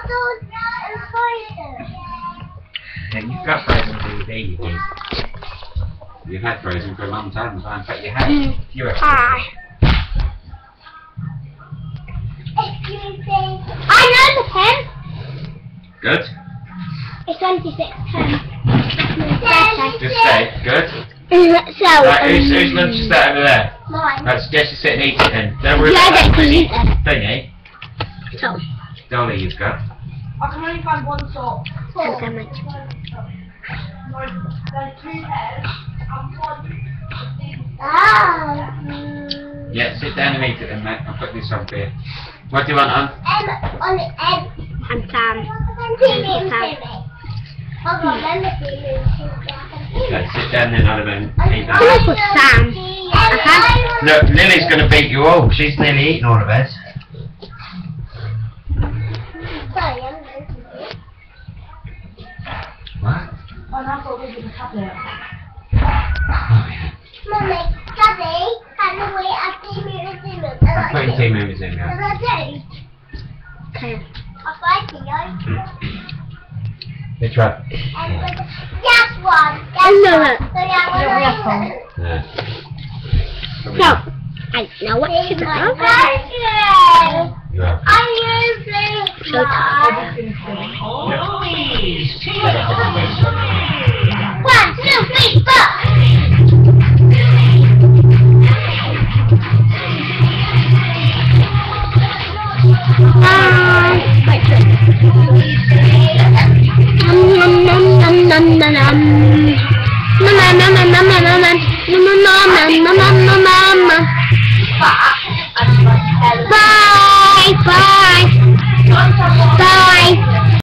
Yeah, you've got Frozen DVD, you do. You've had Frozen for a long time, but you have. You have. I know the pen. Good. It's 2610. Just stay. Good. So, Right, whose lunch is that over there? mine. Right, suggest you sit and eat it then. Don't worry Yeah, about that I eat it. thingy. So, Dolly you've got. I can only find one sock. thanks so much. There's 2 pairs and 1. Yeah, sit down and eat it then, mate. I'll put this on for you. What do you want, Anne? On the end. I'm Sam. Okay, sit down then, Adam, and eat Can I put that. Sam? Look, Lily's going to beat you all. She's nearly eaten all of hers. What? Oh, and I thought we were going to have it. Oh, yeah. Mummy, Daddy, can we have 2 minutes in it? I'm putting 2 movies in now. Okay. I'll fight you. Which one? Yes, one. Yes, one. Yeah. So, I know what to do. You have. So tired. 1, 2, 3, 4.